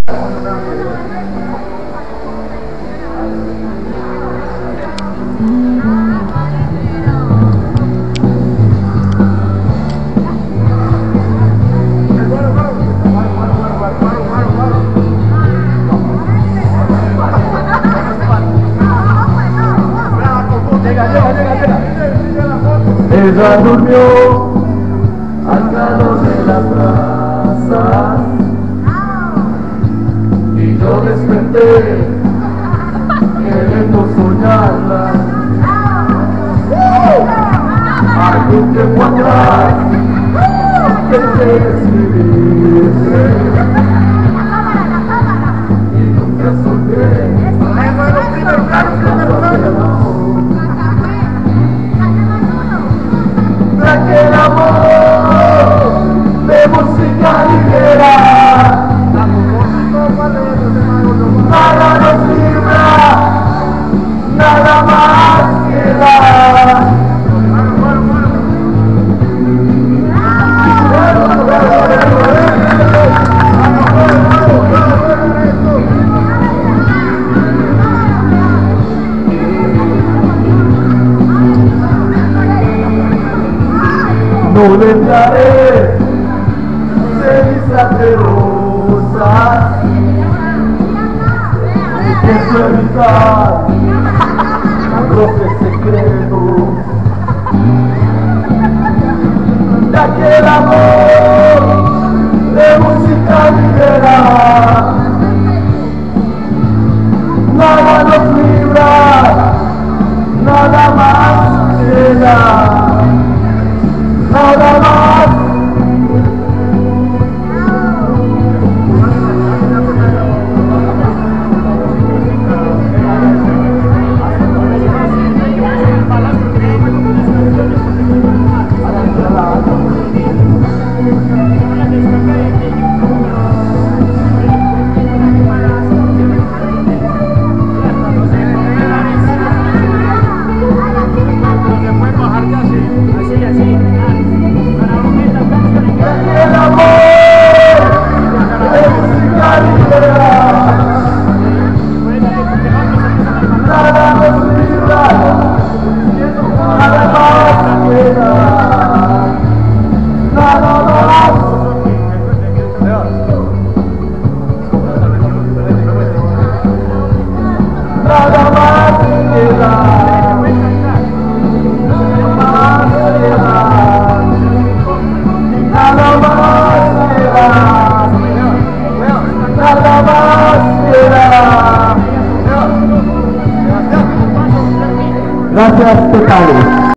Ella durmió al calor de la brasa y yo desperté queriendo soñarla. Algún tiempo atrás pensé escribirse y nunca soñé aquel amor de música ligera. Nada nos libra, nada más queda. No le enviaré cenizas de rosas, pienso evitar roces secretos de aquel amor de música ligera. Nada nos libra, nada más queda. Nada más. Gracias totales.